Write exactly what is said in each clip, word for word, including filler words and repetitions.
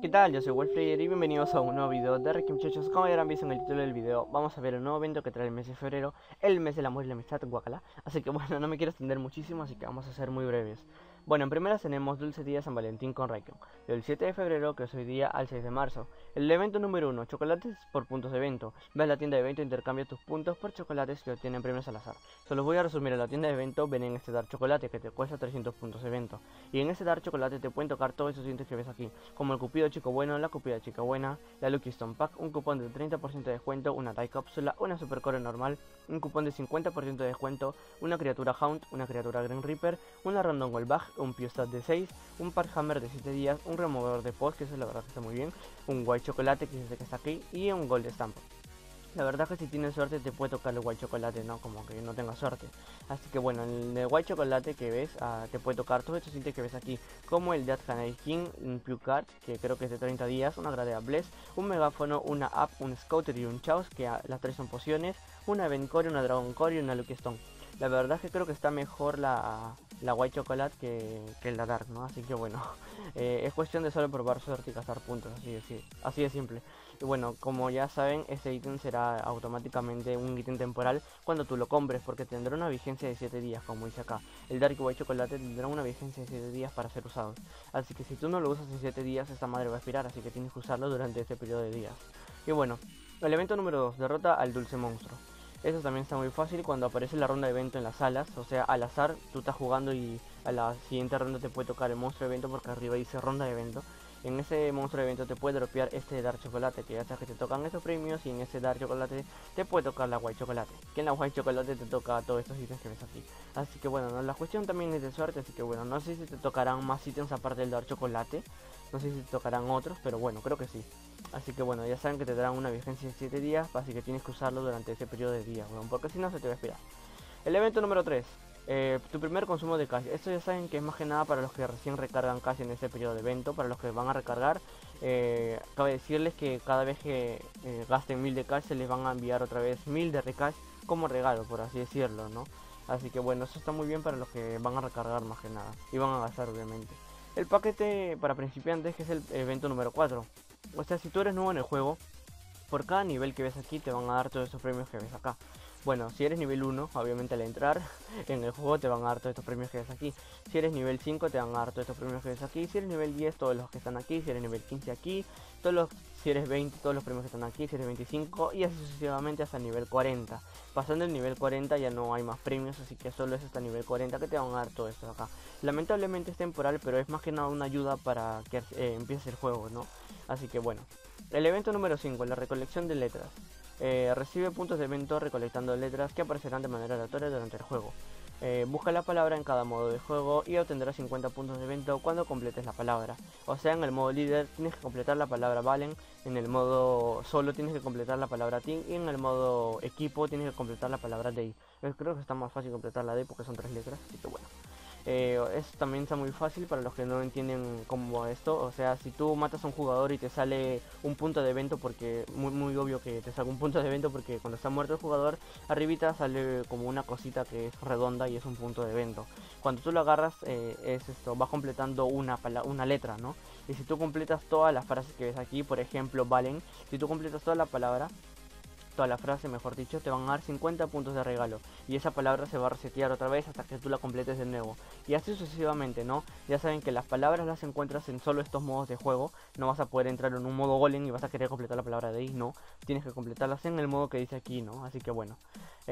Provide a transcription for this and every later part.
¿Qué tal? Yo soy Wolfplayer y bienvenidos a un nuevo video de Reiki, muchachos. Como ya habrán visto en el título del video, vamos a ver el nuevo evento que trae el mes de febrero, el mes del amor y la amistad, guacala. Así que bueno, no me quiero extender muchísimo, así que vamos a ser muy breves. Bueno, en primeras tenemos Dulce Día San Valentín con Reiki, del siete de febrero, que es hoy día, al seis de marzo. El evento número uno, chocolates por puntos de evento. Ve a la tienda de evento e intercambia tus puntos por chocolates que obtienen premios al azar. Se los voy a resumir. En la tienda de evento ven en este dar chocolate que te cuesta trescientos puntos de evento. Y en este dar chocolate te pueden tocar todos esos dientes que ves aquí, como el cupido chico bueno, la cupida chica buena, la Lucky Stone Pack, un cupón de treinta por ciento de descuento, una Die cápsula, una Supercore normal, un cupón de cincuenta por ciento de descuento, una criatura Hound, una criatura Green Reaper, una Random Gold Bag, un Piostat de seis, un Park Hammer de siete días, un removedor de post, que eso la verdad que está muy bien, un White Chocolate, que es este que está aquí, y un Gold Stamp. La verdad que si tienes suerte te puede tocar el white chocolate, no como que no tengas suerte. Así que bueno, en el white chocolate que ves, uh, te puede tocar todos estos ítems que ves aquí, como el Death Canary King, un Pew Card, que creo que es de treinta días, una Gradea Bless, un megáfono, una App, un Scouter y un Chaos, que uh, las tres son pociones, una Event Core, una Dragon Core y una Lucky Stone. La verdad es que creo que está mejor la, la White Chocolate que, que la Dark, ¿no? Así que bueno, eh, es cuestión de solo probar suerte y gastar puntos, así de, así, así de simple. Y bueno, como ya saben, este ítem será automáticamente un ítem temporal cuando tú lo compres, porque tendrá una vigencia de siete días, como dice acá. El Dark White Chocolate tendrá una vigencia de siete días para ser usado. Así que si tú no lo usas en siete días, esta madre va a expirar, así que tienes que usarlo durante este periodo de días. Y bueno, el evento número dos, derrota al dulce monstruo. Eso también está muy fácil cuando aparece la ronda de evento en las salas, o sea, al azar tú estás jugando y a la siguiente ronda te puede tocar el monstruo de evento porque arriba dice ronda de evento. En ese monstruo de evento te puede dropear este Dark Chocolate, que ya sabes que te tocan estos premios, y en ese Dark Chocolate te puede tocar la White Chocolate, que en la White Chocolate te toca todos estos ítems que ves aquí. Así que bueno, ¿no? La cuestión también es de suerte, así que bueno, no sé si te tocarán más ítems aparte del Dark Chocolate, no sé si te tocarán otros, pero bueno, creo que sí. Así que bueno, ya saben que te darán una vigencia de siete días, así que tienes que usarlo durante ese periodo de días, bueno, porque si no se te va a expirar. El evento número tres. Eh, tu primer consumo de cash. Esto ya saben que es más que nada para los que recién recargan cash en este periodo de evento. Para los que van a recargar, eh, cabe decirles que cada vez que eh, gasten mil de cash se les van a enviar otra vez mil de recash como regalo, por así decirlo, ¿no? Así que bueno, eso está muy bien para los que van a recargar más que nada y van a gastar, obviamente. El paquete para principiantes, que es el evento número cuatro. O sea, si tú eres nuevo en el juego, por cada nivel que ves aquí te van a dar todos estos premios que ves acá. Bueno, si eres nivel uno, obviamente al entrar en el juego te van a dar todos estos premios que ves aquí. Si eres nivel cinco te van a dar todos estos premios que ves aquí. Si eres nivel diez, todos los que están aquí. Si eres nivel quince aquí. Todos los, si eres veinte, todos los premios que están aquí. Si eres veinticinco y así sucesivamente hasta el nivel cuarenta. Pasando el nivel cuarenta ya no hay más premios, así que solo es hasta el nivel cuarenta que te van a dar todo esto acá. Lamentablemente es temporal, pero es más que nada una ayuda para que eh, empieces el juego, ¿no? Así que bueno. El evento número cinco, la recolección de letras. Eh, recibe puntos de evento recolectando letras que aparecerán de manera aleatoria durante el juego. Eh, busca la palabra en cada modo de juego y obtendrás cincuenta puntos de evento cuando completes la palabra. O sea, en el modo líder tienes que completar la palabra Valen, en el modo solo tienes que completar la palabra Team y en el modo equipo tienes que completar la palabra Day. Yo creo que está más fácil completar la Day porque son tres letras, así que bueno. Eh, esto también está muy fácil para los que no entienden cómo esto. O sea, si tú matas a un jugador y te sale un punto de evento, porque muy muy obvio que te salga un punto de evento, porque cuando está muerto el jugador, arribita sale como una cosita que es redonda y es un punto de evento. Cuando tú lo agarras, eh, es esto, vas completando una, una letra, ¿no? Y si tú completas todas las frases que ves aquí, por ejemplo, Valen, si tú completas toda la palabra, toda la frase, mejor dicho, te van a dar cincuenta puntos de regalo. Y esa palabra se va a resetear otra vez hasta que tú la completes de nuevo. Y así sucesivamente, ¿no? Ya saben que las palabras las encuentras en solo estos modos de juego. No vas a poder entrar en un modo golem y vas a querer completar la palabra de ahí, no. Tienes que completarlas en el modo que dice aquí, ¿no? Así que bueno.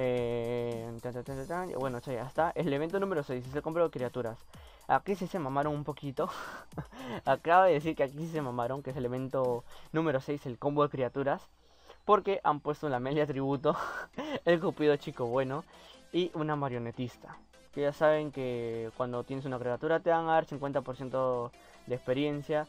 Eh, tan, tan, tan, tan, bueno, ya está. El evento número seis es el compro de criaturas. Aquí sí se mamaron un poquito. Acabo de decir que aquí sí se mamaron, que es el evento número seis, el combo de criaturas. Porque han puesto la Amelia Tributo, el Cupido Chico Bueno y una marionetista. Que ya saben que cuando tienes una criatura te van a dar cincuenta por ciento de experiencia.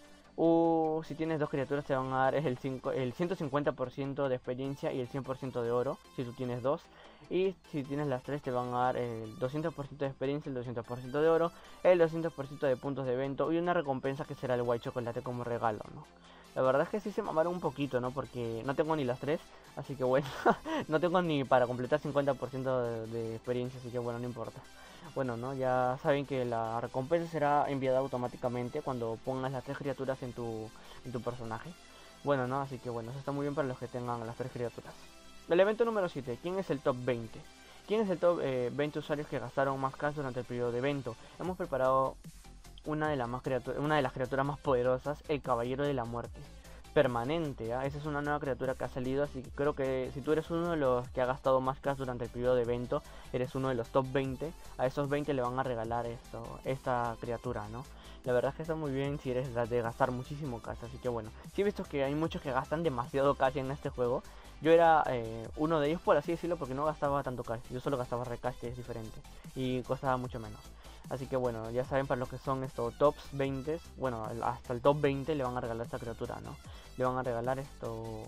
O si tienes dos criaturas te van a dar el, cinco, el ciento cincuenta por ciento de experiencia y el cien por ciento de oro, si tú tienes dos. Y si tienes las tres te van a dar el doscientos por ciento de experiencia, el doscientos por ciento de oro, el doscientos por ciento de puntos de evento y una recompensa que será el White Chocolate como regalo, ¿no? La verdad es que sí se mamaron un poquito, ¿no? Porque no tengo ni las tres, así que bueno, no tengo ni para completar cincuenta por ciento de, de experiencia, así que bueno, no importa. Bueno, ¿no? Ya saben que la recompensa será enviada automáticamente cuando pongas las tres criaturas en tu, en tu personaje. Bueno, ¿no? Así que bueno, eso está muy bien para los que tengan las tres criaturas. El evento número siete. ¿Quién es el top veinte? ¿Quién es el top eh, veinte usuarios que gastaron más cash durante el periodo de evento? Hemos preparado una de, las más una de las criaturas más poderosas, el Caballero de la Muerte. Permanente, ¿eh? Esa es una nueva criatura que ha salido, así que creo que si tú eres uno de los que ha gastado más cash durante el periodo de evento, eres uno de los top veinte, a esos veinte le van a regalar esto, esta criatura, ¿no? La verdad es que está muy bien si eres de gastar muchísimo cash, así que bueno, sí he visto que hay muchos que gastan demasiado cash en este juego. Yo era eh, uno de ellos, por así decirlo, porque no gastaba tanto cash, yo solo gastaba recash, que es diferente, y costaba mucho menos. Así que bueno, ya saben para los que son estos tops veinte, bueno, hasta el top veinte le van a regalar esta criatura, ¿no? Le van a regalar esto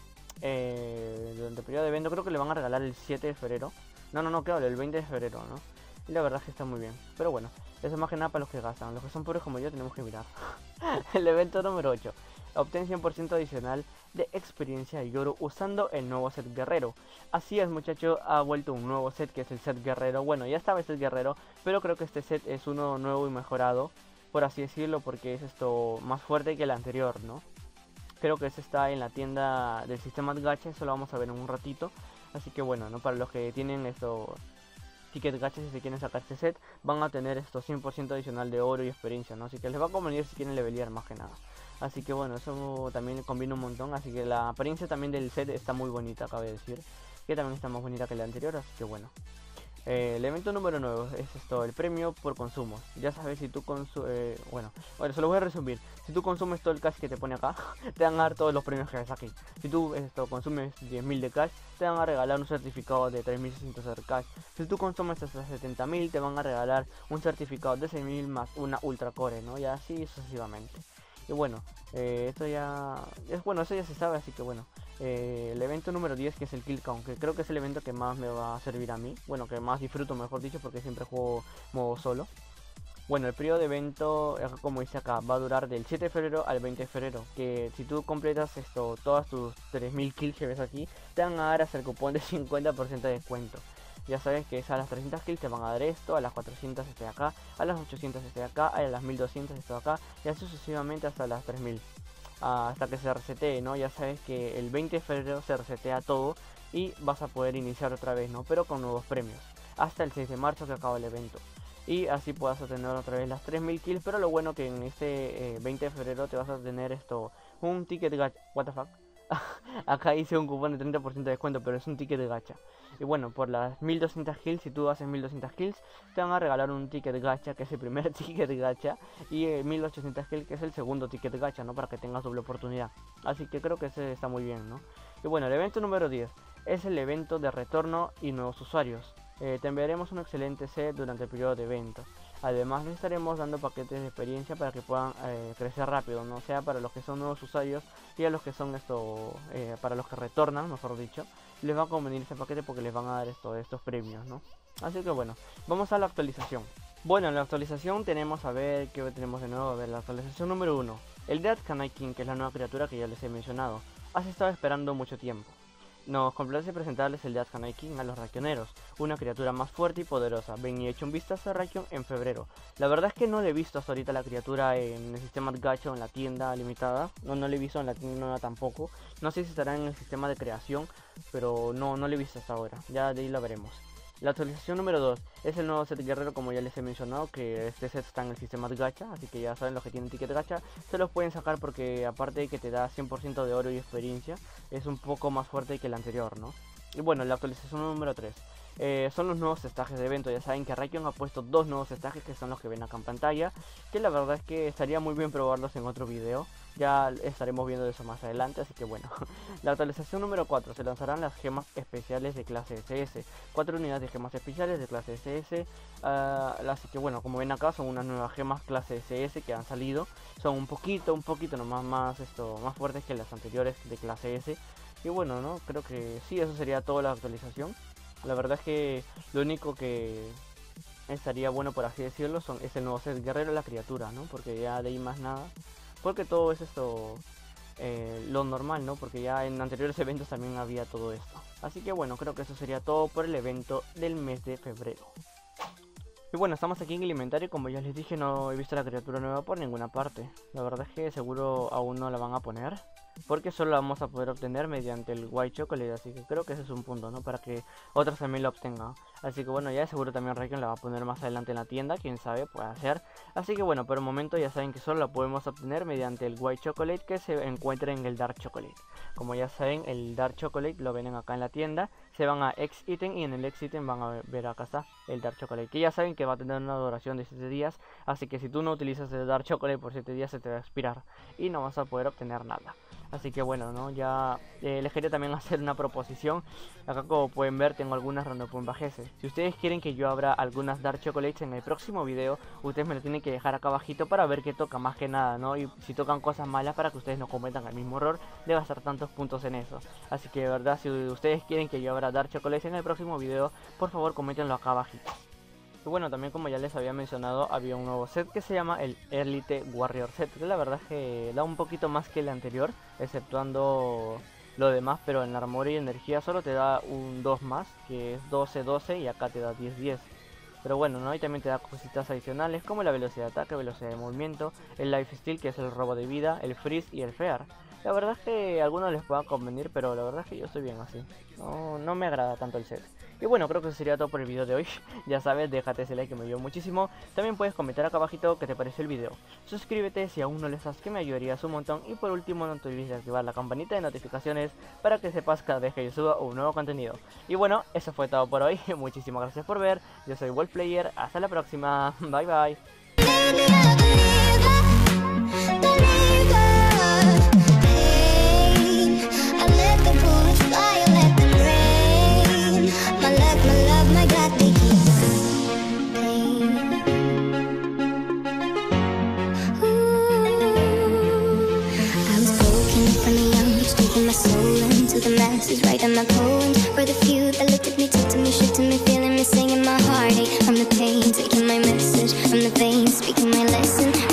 eh, durante el periodo de evento, creo que le van a regalar el siete de febrero. No, no, no, claro, el veinte de febrero, ¿no? Y la verdad es que está muy bien. Pero bueno, eso es más que nada para los que gastan. Los que son pobres como yo tenemos que mirar. El evento número ocho. Obtén cien por ciento adicional de experiencia y oro usando el nuevo set guerrero. Así es, muchachos, ha vuelto un nuevo set que es el set guerrero. Bueno, ya estaba el set guerrero, pero creo que este set es uno nuevo y mejorado, por así decirlo, porque es esto más fuerte que el anterior, ¿no? Creo que ese está en la tienda del sistema de gacha, eso lo vamos a ver en un ratito. Así que bueno, ¿no? Para los que tienen estos ticket gacha, si se quieren sacar este set, van a tener estos cien por ciento adicional de oro y experiencia, ¿no? Así que les va a convenir si quieren levelear más que nada. Así que bueno, eso también combina un montón. Así que la apariencia también del set está muy bonita, cabe decir. Que también está más bonita que la anterior, así que bueno. Eh, el evento número nueve es esto, el premio por consumo. Ya sabes, si tú consumes... Eh, bueno, bueno, se lo voy a resumir. Si tú consumes todo el cash que te pone acá, te van a dar todos los premios que ves aquí. Si tú esto consumes diez mil de cash, te van a regalar un certificado de tres mil seiscientos de cash. Si tú consumes hasta setenta mil, te van a regalar un certificado de seis mil más una ultra core, ¿no? Y así sucesivamente. Y bueno, eh, esto ya... es bueno, eso ya se sabe, así que bueno. Eh, el evento número diez, que es el Kill Count, que creo que es el evento que más me va a servir a mí. Bueno, que más disfruto, mejor dicho, porque siempre juego modo solo. Bueno, el periodo de evento, como dice acá, va a durar del siete de febrero al veinte de febrero. Que si tú completas esto, todas tus tres mil kills que ves aquí, te van a dar hasta el cupón de cincuenta por ciento de descuento. Ya sabes que es a las trescientas kills te van a dar esto, a las cuatrocientas este de acá, a las ochocientas este de acá, a las mil doscientas este de acá, y así sucesivamente hasta las tres mil. Hasta que se resetee, ¿no? Ya sabes que el veinte de febrero se resetea todo y vas a poder iniciar otra vez, ¿no? Pero con nuevos premios. Hasta el seis de marzo que acaba el evento. Y así puedas obtener otra vez las tres mil kills. Pero lo bueno que en este eh, veinte de febrero te vas a tener esto, un ticket gacha. What the fuck. Acá hice un cupón de treinta por ciento de descuento, pero es un ticket de gacha. Y bueno, por las mil doscientas kills, si tú haces mil doscientas kills, te van a regalar un ticket gacha, que es el primer ticket gacha, y eh, mil ochocientas kills, que es el segundo ticket gacha, ¿no? Para que tengas doble oportunidad. Así que creo que ese está muy bien, ¿no? Y bueno, el evento número diez es el evento de retorno y nuevos usuarios. Eh, te enviaremos un excelente set durante el periodo de evento. Además les estaremos dando paquetes de experiencia para que puedan eh, crecer rápido, no sea para los que son nuevos usuarios y a los que son esto, eh, para los que retornan, mejor dicho, les va a convenir ese paquete porque les van a dar esto, estos premios, ¿no? Así que bueno, vamos a la actualización. Bueno, en la actualización tenemos a ver qué tenemos de nuevo. A ver, la actualización número uno, el Death Kanai King, que es la nueva criatura que ya les he mencionado. Has estado esperando mucho tiempo. Nos complace presentarles el Death Kanai King a los Raikioneros, una criatura más fuerte y poderosa. Ven y echa un vistazo a Raikion en febrero. La verdad es que no le he visto hasta ahorita la criatura en el sistema de gacha o en la tienda limitada. No, no le he visto en la tienda nueva tampoco. No sé si estará en el sistema de creación, pero no, no le he visto hasta ahora. Ya de ahí la veremos. La actualización número dos es el nuevo set guerrero, como ya les he mencionado, que este set está en el sistema de gacha, así que ya saben, los que tienen ticket gacha se los pueden sacar porque aparte de que te da cien por ciento de oro y experiencia, es un poco más fuerte que el anterior, ¿no? Y bueno, la actualización número tres eh, son los nuevos estajes de evento. Ya saben que Raikion ha puesto dos nuevos estajes que son los que ven acá en pantalla, que la verdad es que estaría muy bien probarlos en otro video. Ya estaremos viendo eso más adelante, así que bueno. La actualización número cuatro, se lanzarán las gemas especiales de clase S S. cuatro unidades de gemas especiales de clase S S. Uh, así que bueno, como ven acá son unas nuevas gemas clase S S que han salido. Son un poquito, un poquito nomás más, esto, más fuertes que las anteriores de clase S. Y bueno, ¿no? Creo que sí, eso sería toda la actualización. La verdad es que lo único que estaría bueno, por así decirlo, son, es el nuevo set guerrero, la criatura, ¿no? Porque ya de ahí más nada. Porque todo es esto, eh, lo normal, ¿no? Porque ya en anteriores eventos también había todo esto. Así que bueno, creo que eso sería todo por el evento del mes de febrero. Y bueno, estamos aquí en el inventario y como ya les dije no he visto la criatura nueva por ninguna parte. La verdad es que seguro aún no la van a poner, porque solo la vamos a poder obtener mediante el White Chocolate, así que creo que ese es un punto, ¿no? Para que otros también lo obtengan. Así que bueno, ya seguro también Raycon la va a poner más adelante en la tienda, quién sabe, puede ser. Así que bueno, por el momento ya saben que solo la podemos obtener mediante el White Chocolate que se encuentra en el Dark Chocolate. Como ya saben, el Dark Chocolate lo venden acá en la tienda, se van a X Item y en el X Item van a ver acá está el Dark Chocolate, que ya saben que va a tener una duración de siete días, así que si tú no utilizas el Dark Chocolate por siete días se te va a expirar y no vas a poder obtener nada. Así que bueno, ¿no? Ya eh, les quería también hacer una proposición. Acá como pueden ver tengo algunas random bajese. Si ustedes quieren que yo abra algunas Dark Chocolates en el próximo video, ustedes me lo tienen que dejar acá abajito para ver qué toca más que nada, ¿no? Y si tocan cosas malas para que ustedes no cometan el mismo error de gastar tantos puntos en eso. Así que de verdad, si ustedes quieren que yo abra Dark Chocolates en el próximo video, por favor coméntenlo acá abajito. Y bueno, también como ya les había mencionado, había un nuevo set que se llama el Elite Warrior Set, que la verdad es que da un poquito más que el anterior, exceptuando lo demás, pero en la armadura y energía solo te da un dos más, que es doce doce, y acá te da diez diez. Pero bueno, ¿no? Y también te da cositas adicionales como la velocidad de ataque, velocidad de movimiento, el lifesteal, que es el robo de vida, el freeze y el fear. La verdad es que a algunos les pueda convenir, pero la verdad es que yo estoy bien así. No, no me agrada tanto el set. Y bueno, creo que eso sería todo por el video de hoy. Ya sabes, déjate ese like que me ayudó muchísimo. También puedes comentar acá abajito qué te pareció el video. Suscríbete si aún no lo estás, que me ayudarías un montón. Y por último, no te olvides de activar la campanita de notificaciones para que sepas cada vez que yo suba un nuevo contenido. Y bueno, eso fue todo por hoy. Muchísimas gracias por ver. Yo soy Wolfplayer. Hasta la próxima. Bye bye. Writing my poems for the few that looked at me, took to me, shook to me, feeling me, singing my heartache from the pain, taking my message from the veins, speaking my lesson.